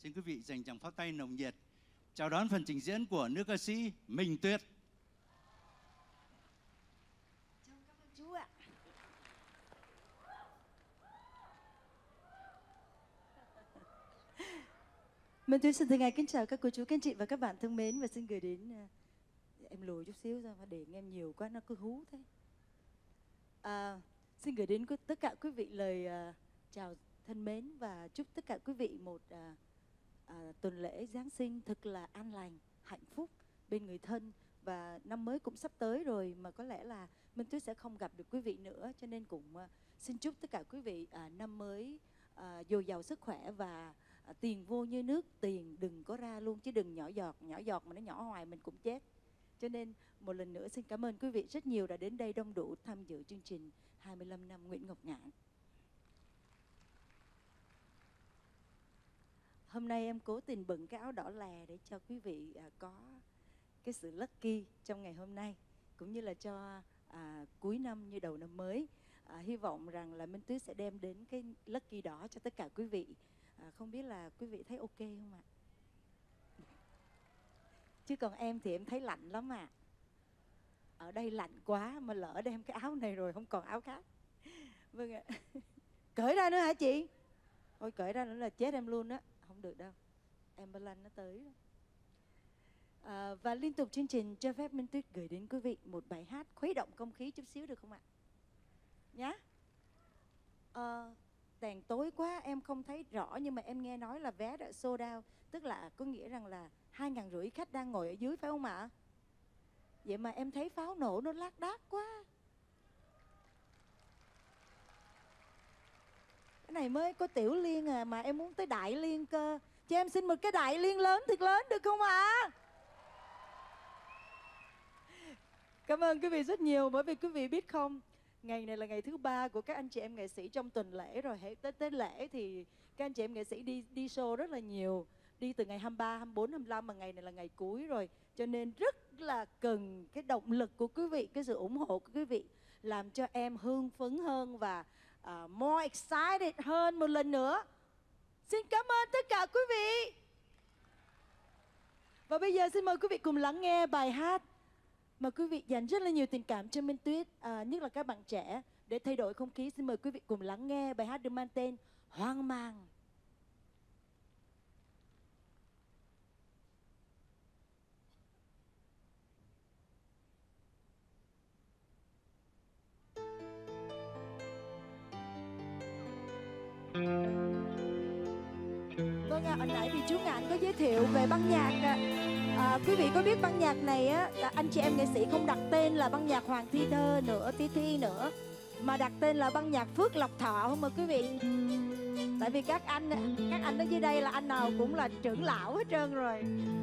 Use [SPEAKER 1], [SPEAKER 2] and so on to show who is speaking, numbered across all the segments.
[SPEAKER 1] Xin quý vị dành tràng pháo tay nồng nhiệt chào đón phần trình diễn của nữ ca sĩ Minh Tuyết.
[SPEAKER 2] Cảm ơn chú ạ. Minh Tuyết xin thân ái kính chào các cô chú, các anh chị và các bạn thân mến, và xin gửi đến em lùi chút xíu ra, để em nhiều quá nó cứ hú thế. Xin gửi đến tất cả quý vị lời chào thân mến và chúc tất cả quý vị một tuần lễ Giáng sinh thật là an lành, hạnh phúc bên người thân. Và năm mới cũng sắp tới rồi mà có lẽ là Minh Tuyết sẽ không gặp được quý vị nữa, cho nên cũng xin chúc tất cả quý vị năm mới dồi dào sức khỏe và tiền vô như nước, tiền đừng có ra luôn, chứ đừng nhỏ giọt mà nó nhỏ hoài mình cũng chết. Cho nên một lần nữa xin cảm ơn quý vị rất nhiều đã đến đây đông đủ tham dự chương trình 25 năm Nguyễn Ngọc Ngạn. Hôm nay em cố tình bận cái áo đỏ lè để cho quý vị có cái sự lucky trong ngày hôm nay, cũng như là cho cuối năm như đầu năm mới. Hy vọng rằng là Minh Tuyết sẽ đem đến cái lucky đỏ cho tất cả quý vị. Không biết là quý vị thấy ok không ạ? Chứ còn em thì em thấy lạnh lắm ạ. Ở đây lạnh quá mà lỡ đem cái áo này rồi không còn áo khác. Vâng ạ. Cởi ra nữa hả chị? Ôi cởi ra nữa là chết em luôn á. Không được đâu, ambulance nó tới đó. Và liên tục chương trình cho phép Minh Tuyết gửi đến quý vị một bài hát khuấy động không khí chút xíu được không ạ? Nhá. Đèn tối quá em không thấy rõ, nhưng mà em nghe nói là vé đã sold out, tức là có nghĩa rằng là 2.500 khách đang ngồi ở dưới phải không ạ? Vậy mà em thấy pháo nổ nó lác đác quá. Cái này mới có tiểu liên à, mà em muốn tới đại liên cơ. Cho em xin một cái đại liên lớn thiệt lớn được không ạ? Cảm ơn quý vị rất nhiều, bởi vì quý vị biết không, ngày này là ngày thứ 3 của các anh chị em nghệ sĩ trong tuần lễ rồi. Hãy tới lễ thì các anh chị em nghệ sĩ đi show rất là nhiều, đi từ ngày 23, 24, 25 mà ngày này là ngày cuối rồi. Cho nên rất là cần cái động lực của quý vị, cái sự ủng hộ của quý vị làm cho em hưng phấn hơn và more excited hơn một lần nữa. Xin cảm ơn tất cả quý vị. Và bây giờ xin mời quý vị cùng lắng nghe bài hát mà quý vị dành rất là nhiều tình cảm cho Minh Tuyết, nhất là các bạn trẻ. Để thay đổi không khí, xin mời quý vị cùng lắng nghe bài hát được mang tên Hoang Mang. Vâng ạ, hồi nãy thì chú Ngạn có giới thiệu về ban nhạc. Quý vị có biết ban nhạc này á, anh chị em nghệ sĩ không đặt tên là ban nhạc Hoàng Thi Thơ nữa, Thi nữa, mà đặt tên là ban nhạc Phước Lộc Thọ không mà quý vị? Tại vì các anh ở dưới đây là anh nào cũng là trưởng lão hết trơn rồi.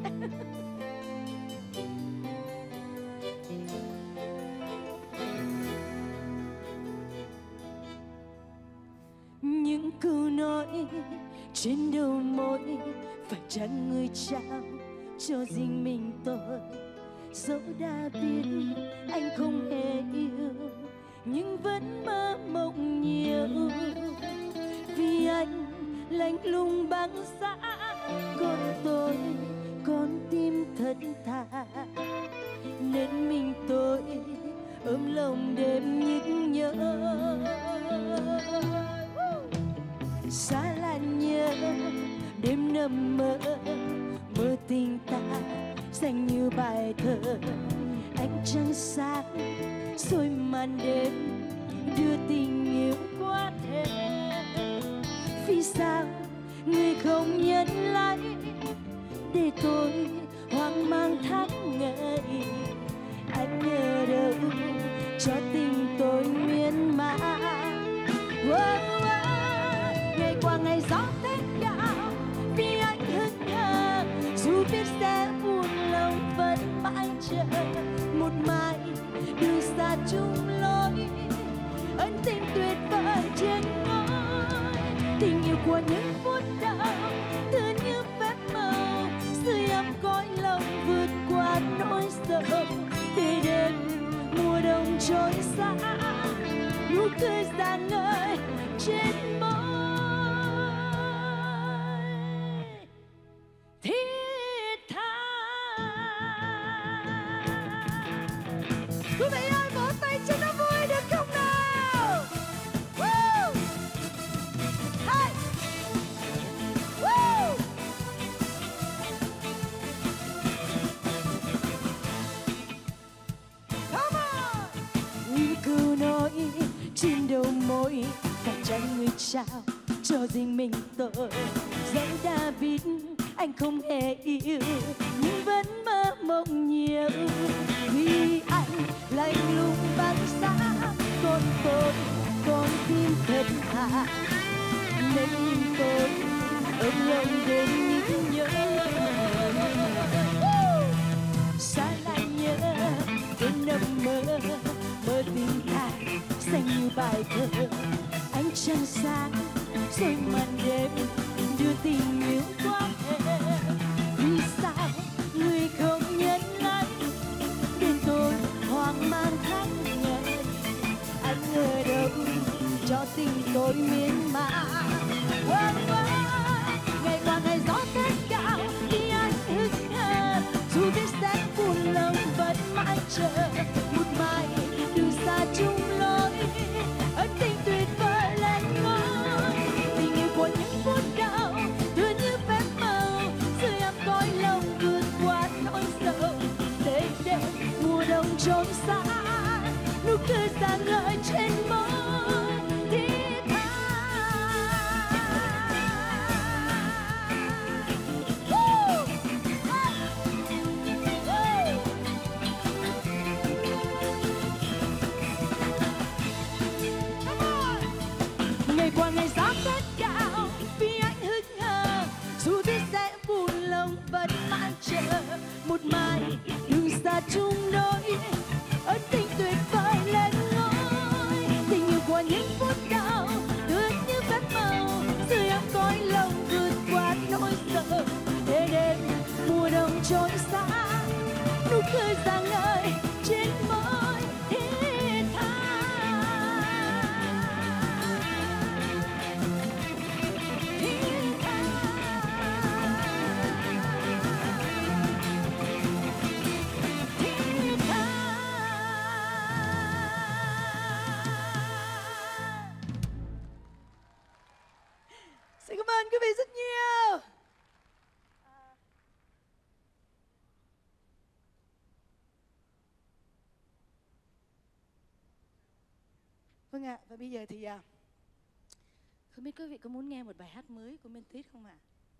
[SPEAKER 2] Những câu nói trên đầu môi phải chăng người trao cho riêng mình tôi? Dẫu đã biết anh không hề yêu, nhưng vẫn mơ mộng nhiều. Vì anh lạnh lùng băng giá, còn tôi con tim thật thà, nên mình tôi ôm lòng đêm nhức nhớ. Xa lạnh nhớ đêm nằm mơ, mơ tình ta xanh như bài thơ. Ánh trăng sáng rồi màn đêm đưa tình yêu qua thêm. Vì sao người không nhận lại để tôi hoang mang tháng ngày? Anh ở đâu cho tình tôi miên man? Ngày qua ngày gió tết cao, vì anh hững hờ, dù biết sẽ buồn lòng vẫn mãi chờ một mai đường xa chung lối. Ân tình tuyệt vời trên ngôi, tình yêu của những phút đầu tựa như phép màu, sưởi ấm cõi lòng vượt qua nỗi sợ. Để đêm mùa đông trôi xa, nụ cười rạng ngời trên môi. câu nói trên đầu môi, phải chăng người trao cho riêng mình tôi. Dẫu đã biết anh không hề yêu, nhưng vẫn mơ mộng nhiều. Vì anh lạnh lùng băng giá, còn con tim thật thà, nên tôi ôm lòng đêm những nhớ. Xa lại nhớ đến nằm mơ, mơ tình ai xanh như bài thơ. Ánh trăng sáng rồi màn đêm đưa tình yêu qua em. Vì sao người không nhận anh, đến tôi hoang mang thắc nhận. Anh ở đâu cho tình tôi miên man. Ngày qua ngày gió tết cao khi anh hững hờ, dù biết sẽ buồn lòng vẫn mãi chờ. Một mai đường xa chung lối, ân tình tuyệt vời lên ngôi. Tình yêu của những phút đau tựa như phép màu, dưới ấm cõi lòng vượt qua nỗi sầu. Đêm đêm mùa đông trốn xa, nụ cười sáng ngời trên môi. Ngày qua ngày gió rất cao vì anh hững hờ, dù biết sẽ buồn lòng vẫn mãi chờ. Một mai đường xa chung đôi, ân tình tuyệt vời lên ngôi. Tình yêu của những phút đau tựa như phép màu, dưới ấm cõi lòng vượt qua nỗi sợ. Để đêm mùa đông trôi xa, nụ cười sáng ngời trên môi thiết tha. Xin cảm ơn quý vị rất nhiều. Vâng ạ, và bây giờ thì không biết quý vị có muốn nghe một bài hát mới của Minh Tuyết không ạ?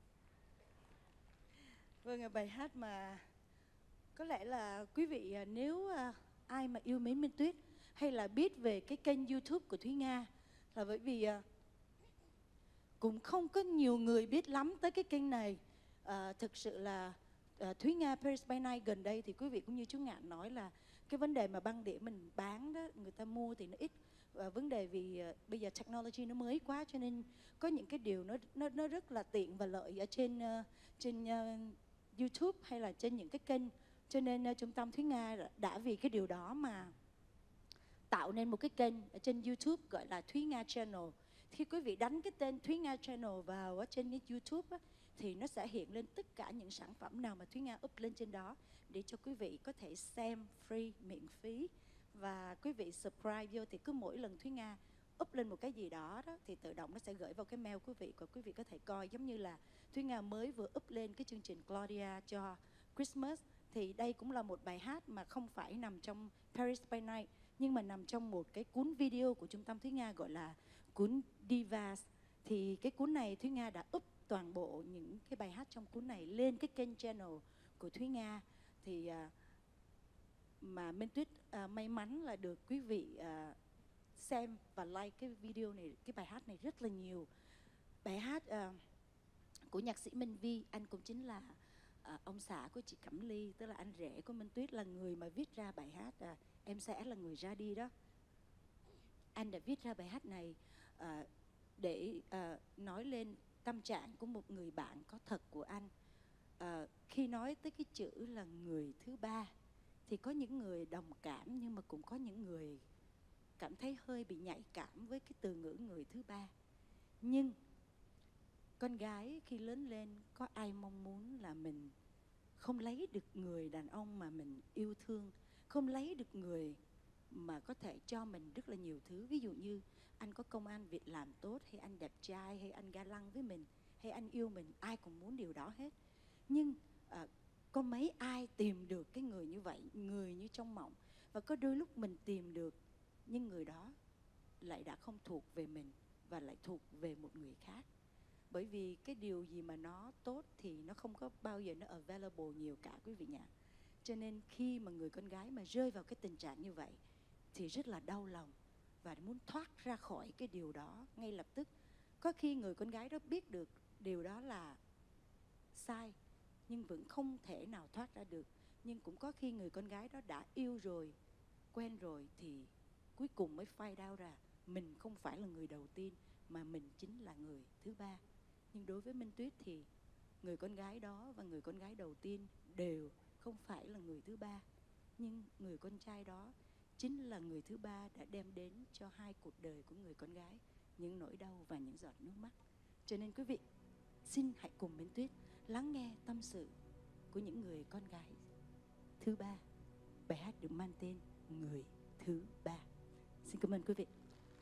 [SPEAKER 2] Vâng ạ, bài hát mà có lẽ là quý vị nếu ai mà yêu mến Minh Tuyết hay là biết về cái kênh YouTube của Thúy Nga, là bởi vì cũng không có nhiều người biết lắm tới cái kênh này. Thực sự là Thúy Nga Paris by Night gần đây thì quý vị cũng như chú Ngạn nói là cái vấn đề mà băng đĩa mình bán đó, người ta mua thì nó ít. Vấn đề vì bây giờ technology nó mới quá, cho nên có những cái điều nó rất là tiện và lợi ở trên YouTube hay là trên những cái kênh. Cho nên Trung tâm Thúy Nga đã vì cái điều đó mà tạo nên một cái kênh ở trên YouTube gọi là Thúy Nga Channel. Khi quý vị đánh cái tên Thúy Nga Channel vào ở trên cái YouTube á, thì nó sẽ hiện lên tất cả những sản phẩm nào mà Thúy Nga up lên trên đó để cho quý vị có thể xem free, miễn phí. Và quý vị subscribe vô thì cứ mỗi lần Thúy Nga up lên một cái gì đó thì tự động nó sẽ gửi vào cái mail quý vị, và quý vị có thể coi. Giống như là Thúy Nga mới vừa up lên cái chương trình Claudia cho Christmas, thì đây cũng là một bài hát mà không phải nằm trong Paris by Night, nhưng mà nằm trong một cái cuốn video của Trung tâm Thúy Nga gọi là cuốn Divas. Thì cái cuốn này Thúy Nga đã up toàn bộ những cái bài hát trong cuốn này lên cái kênh channel của Thúy Nga. Thì mà Minh Tuyết may mắn là được quý vị xem và like cái video này, cái bài hát này rất là nhiều. Bài hát của nhạc sĩ Minh Vi, anh cũng chính là ông xã của chị Cẩm Ly, tức là anh rể của Minh Tuyết, là người mà viết ra bài hát Em Sẽ Là Người Ra Đi đó. Anh đã viết ra bài hát này để nói lên tâm trạng của một người bạn có thật của anh. Khi nói tới cái chữ là người thứ ba thì có những người đồng cảm, nhưng mà cũng có những người cảm thấy hơi bị nhạy cảm với cái từ ngữ người thứ ba. Nhưng con gái khi lớn lên có ai mong muốn là mình không lấy được người đàn ông mà mình yêu thương, không lấy được người mà có thể cho mình rất là nhiều thứ. Ví dụ như anh có công ăn việc làm tốt, hay anh đẹp trai, hay anh ga lăng với mình, hay anh yêu mình, ai cũng muốn điều đó hết. Nhưng có mấy ai tìm được cái người như vậy, người như trong mộng. Và có đôi lúc mình tìm được nhưng người đó lại đã không thuộc về mình và lại thuộc về một người khác. Bởi vì cái điều gì mà nó tốt thì nó không có bao giờ nó available nhiều cả quý vị nhỉ. Cho nên khi mà người con gái mà rơi vào cái tình trạng như vậy thì rất là đau lòng và muốn thoát ra khỏi cái điều đó ngay lập tức. Có khi người con gái đó biết được điều đó là sai nhưng vẫn không thể nào thoát ra được. Nhưng cũng có khi người con gái đó đã yêu rồi, quen rồi thì cuối cùng mới find out ra mình không phải là người đầu tiên mà mình chính là người thứ ba. Nhưng đối với Minh Tuyết thì người con gái đó và người con gái đầu tiên đều không phải là người thứ ba. Nhưng người con trai đó chính là người thứ ba đã đem đến cho hai cuộc đời của người con gái những nỗi đau và những giọt nước mắt. Cho nên quý vị, xin hãy cùng Minh Tuyết lắng nghe tâm sự của những người con gái thứ ba. Bài hát được mang tên Người Thứ Ba. Xin cảm ơn quý vị.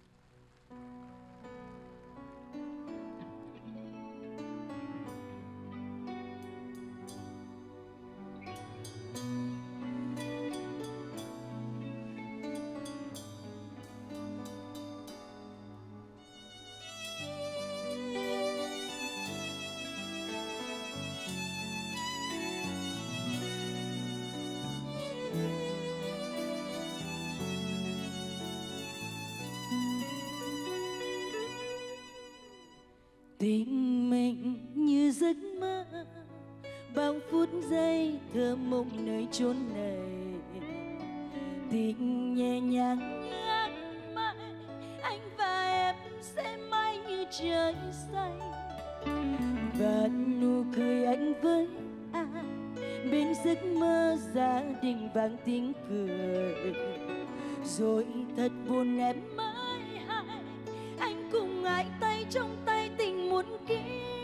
[SPEAKER 2] Tình mình như giấc mơ, bao phút giây thơ mộng nơi chốn này. Tình nhẹ nhàng như áng mây, anh và em sẽ mãi như trời xanh. Và nụ cười anh với ai bên giấc mơ gia đình vang tiếng cười. Rồi thật buồn em mới hay, anh cùng ai tay trong tay tình muôn kiếp.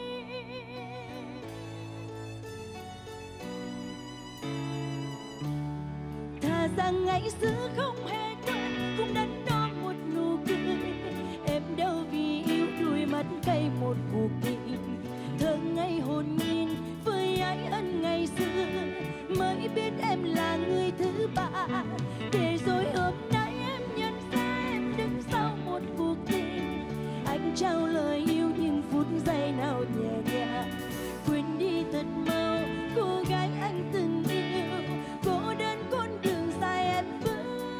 [SPEAKER 2] Thà rằng ngày xưa không hề quên, cũng đắn đo một nụ cười. Em đâu vì yêu đuôi mắt cay một cuộc tình. Thơ ngây hồn nhiên với ái ân ngày xưa, mới biết em là người thứ ba. Để rồi hôm nay em nhận ra em đứng sau một cuộc tình. Anh trao lời yêu những phút giây nào nhẹ nhàng, quên đi thật mau cô gái anh từng yêu. Cô đơn con đường dài em bước.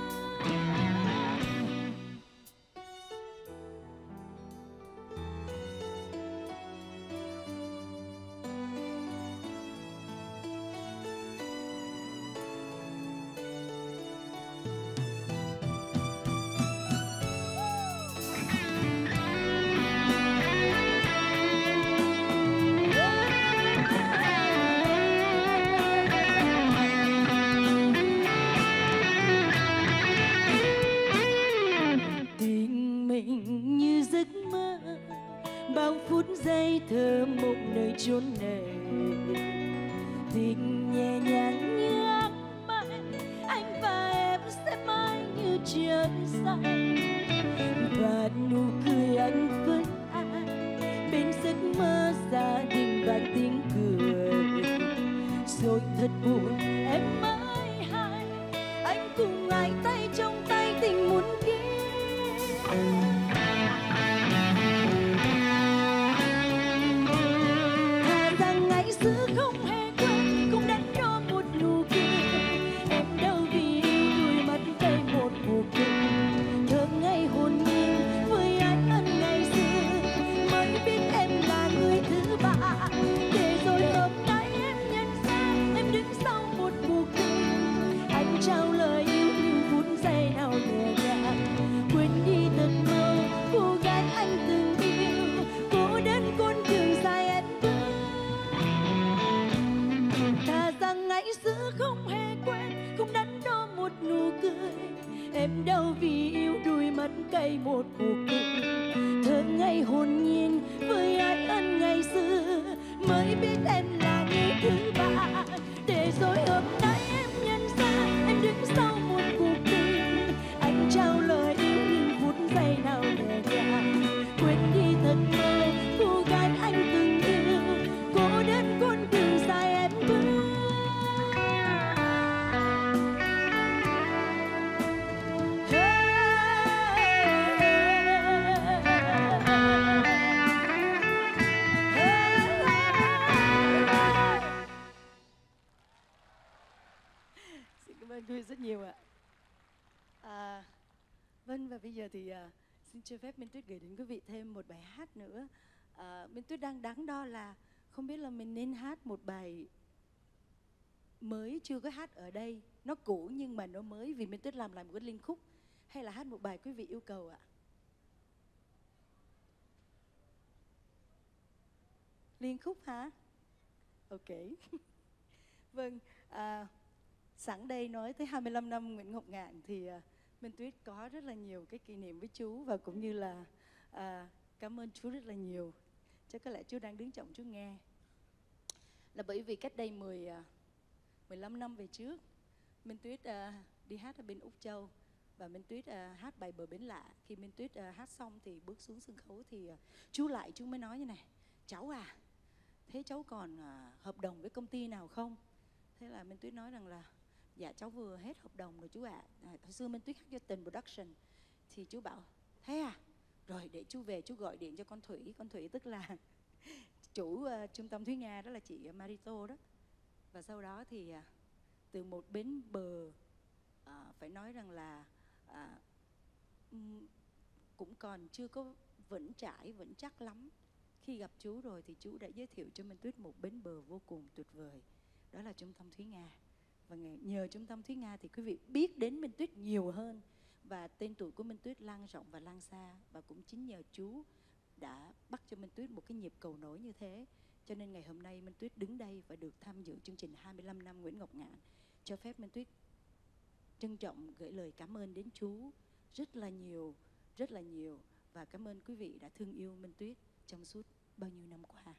[SPEAKER 2] Bao phút giây thơ mộng nơi chốn này. Tình nhẹ nhàng như áng mây, anh và em sẽ mãi như trời xanh. Và nụ cười anh với ai bên giấc mơ gia đình và tiếng cười. Rồi thật buồn em mới hay, anh cùng ai tay trong tay tình muôn kiếp. Không hề quên, cũng đắn đo một nụ cười. Em đâu vì yêu đuôi mắt cay một cuộc tình. Thơ ngây hồn nhiên với ái ân ngày xưa, mới biết em là người thứ ba. Để rồi hôm nay em nhận ra em đứng sau một cuộc tình. Anh trao lời yêu những phút giây nào nhẹ nhàng, quên đi thật mau cô gái anh từng yêu. Cô đơn con đường dài em bước. Thà rằng ngày xưa không hề quên, cũng đắn đo một nụ cười. Em đâu vì yêu đuôi mắt cay một cuộc tình. Thơ ngây hồn nhiên với ái ân ngày xưa, mới biết em là người thứ ba. Để rồi hôm nay em nhận ra em đứng sau một cuộc tình. Anh trao lời yêu những phút giây nào nhẹ nhàng, quên đi thật mau cô gái anh từng yêu. Cô đơn con đường dài em bước. Vâng, và bây giờ thì xin cho phép Minh Tuyết gửi đến quý vị thêm một bài hát nữa. Minh Tuyết đang đắn đo là không biết là mình nên hát một bài mới chưa có hát ở đây, nó cũ nhưng mà nó mới vì Minh Tuyết làm lại một cái liên khúc, hay là hát một bài quý vị yêu cầu ạ? Liên khúc hả? Ok. Vâng, sẵn đây nói tới 25 năm Nguyễn Ngọc Ngạn thì Minh Tuyết có rất là nhiều cái kỷ niệm với chú, và cũng như là cảm ơn chú rất là nhiều. Chắc có lẽ chú đang đứng trọng chú nghe. Là bởi vì cách đây 15 năm về trước, Minh Tuyết đi hát ở bên Úc Châu, và Minh Tuyết hát bài Bờ Bến Lạ. Khi Minh Tuyết hát xong thì bước xuống sân khấu thì chú mới nói như này: cháu à, thế cháu còn hợp đồng với công ty nào không? Thế là Minh Tuyết nói rằng là dạ cháu vừa hết hợp đồng rồi chú ạ. Hồi xưa Minh Tuyết hát cho Tình Production. Thì chú bảo thế à, rồi để chú về chú gọi điện cho con Thủy. Con Thủy tức là chủ trung tâm Thúy Nga, đó là chị Marito đó. Và sau đó thì từ một bến bờ phải nói rằng là cũng còn chưa có vững chắc lắm. Khi gặp chú rồi thì chú đã giới thiệu cho Minh Tuyết một bến bờ vô cùng tuyệt vời, đó là trung tâm Thúy Nga. Và nhờ trung tâm Thúy Nga thì quý vị biết đến Minh Tuyết nhiều hơn, và tên tuổi của Minh Tuyết lan rộng và lan xa. Và cũng chính nhờ chú đã bắt cho Minh Tuyết một cái nhịp cầu nối như thế, cho nên ngày hôm nay Minh Tuyết đứng đây và được tham dự chương trình 25 năm Nguyễn Ngọc Ngạn. Cho phép Minh Tuyết trân trọng gửi lời cảm ơn đến chú rất là nhiều, và cảm ơn quý vị đã thương yêu Minh Tuyết trong suốt bao nhiêu năm qua.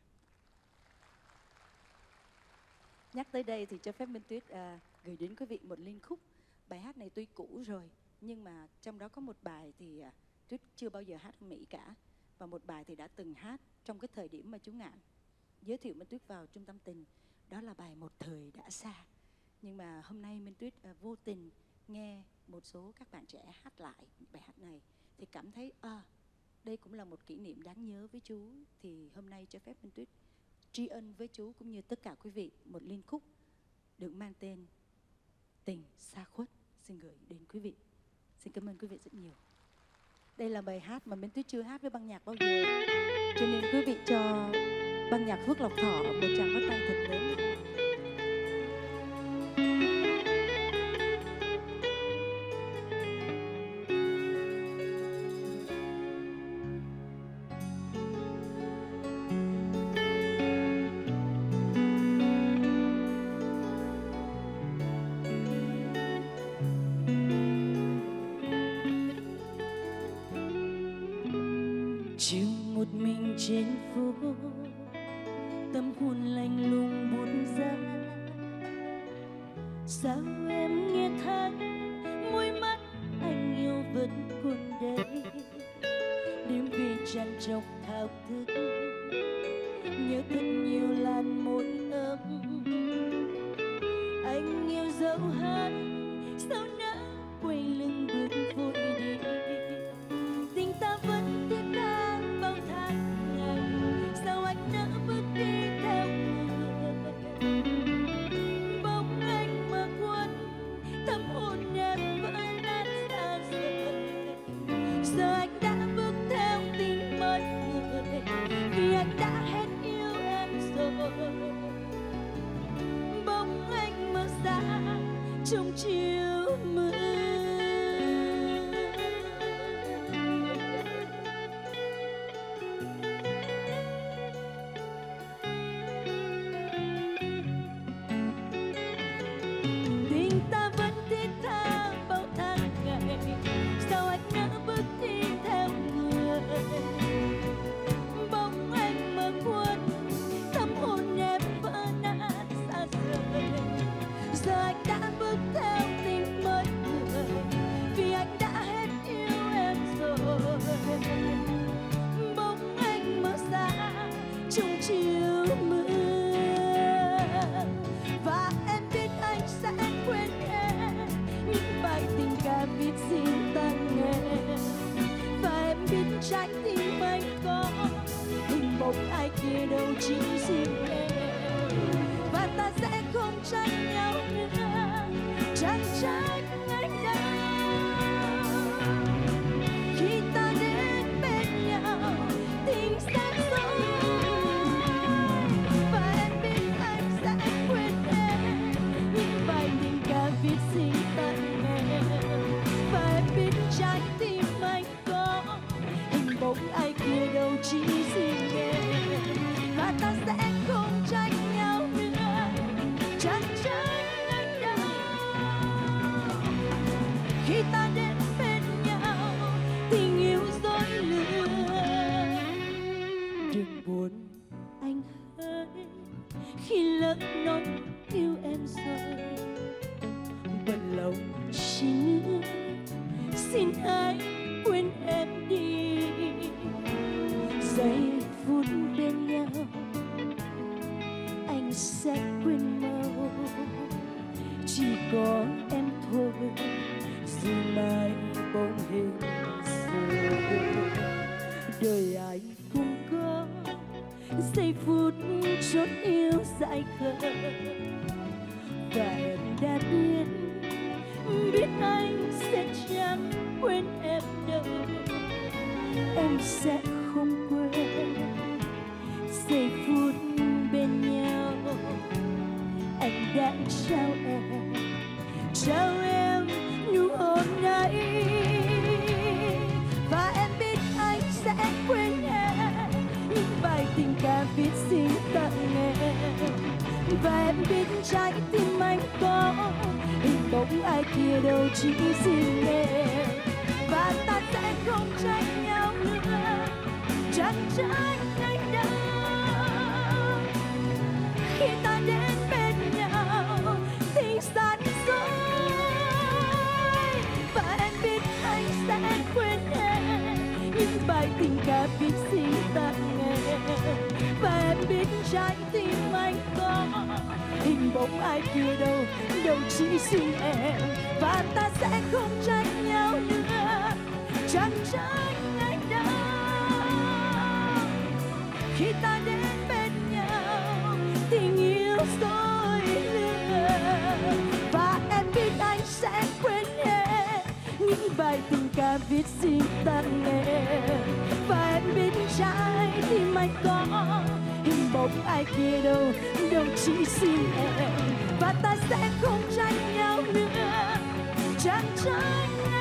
[SPEAKER 2] Nhắc tới đây thì cho phép Minh Tuyết gửi đến quý vị một liên khúc. Bài hát này tuy cũ rồi, nhưng mà trong đó có một bài thì Tuyết chưa bao giờ hát ở Mỹ cả, và một bài thì đã từng hát trong cái thời điểm mà chú Ngạn giới thiệu Minh Tuyết vào trung tâm Tình. Đó là bài Một Thời Đã Xa. Nhưng mà hôm nay Minh Tuyết vô tình nghe một số các bạn trẻ hát lại bài hát này thì cảm thấy đây cũng là một kỷ niệm đáng nhớ với chú. Thì hôm nay cho phép Minh Tuyết tri ân với chú cũng như tất cả quý vị một liên khúc được mang tên Tình Xa Khuất xin gửi đến quý vị. Xin cảm ơn quý vị rất nhiều. Đây là bài hát mà Minh Tuyết chưa hát với ban nhạc bao giờ, cho nên quý vị cho ban nhạc Phước Lộc Thọ một tràng pháo tay thật lớn.
[SPEAKER 3] Chiều một mình trên phố, tâm hồn lạnh lùng buồn ra. Sao em nghe thấy môi mắt anh yêu vẫn còn đây. Đêm về tràn trọc thao thức, nhớ thật nhiều làn môi ấm. Anh yêu dấu hát, sao nỡ quay lưng bước vội đi. Tình ta vẫn thiết tha bao tháng ngày, sao anh nỡ bước đi theo người. Bóng anh mơ quên, tâm hồn em vỡ nát xa rời. Giờ anh đã bước theo tình mới người, vì anh đã hết yêu em rồi. Bóng anh mơ xa trong chiều mưa. Tình ta vẫn thiết tha bao tháng ngày, sao anh nỡ bước đi theo người. Bóng anh mơ quên, tâm hồn em vỡ nát xa rời. Giờ anh đã bước theo tình mới người, vì anh đã hết yêu em rồi. Bóng anh mơ xa trong chiều mưa, và em biết anh sẽ quên em những bài tình ca viết riêng ta nghe. Và em biết trái tim anh có hình bóng ai kia đâu chỉ riêng em. Và ta sẽ không trách nhau nữa, chẳng trách anh đâu. xin hãy quên em đi. Giây phút bên nhau anh sẽ quên mau, chỉ có em thôi dù mai bóng hình giờ. Đời ai cũng có giây phút chót yêu dại khờ, và em đã biết anh sẽ chẳng quên em đâu. Em sẽ không quên giây phút bên nhau anh đã trao em nụ hôn ấy. Và em biết anh sẽ quên em những bài tình ca viết xin tặng em. Và em biết trái tim anh có hình bóng ai kia đâu, chỉ xin em. Và ta sẽ không trách nhau nữa, chẳng trách anh đâu. Khi ta đến bên nhau thì san dối. Và em biết anh sẽ quên em những bài tình ca viết xin tặng em. Và em biết trái tim anh có hình bóng ai kia đâu, đâu chỉ xin em. Và ta sẽ không trách nhau nữa, chẳng trách anh đâu. Khi ta đến bên nhau tình yêu dối lừa. Và em biết anh sẽ quên em những bài tình ca viết xin tặng em. Và em biết trái tim anh có hình bóng ai kia đâu, đâu chỉ xin em. Và ta sẽ không trách nhau nữa, chẳng trách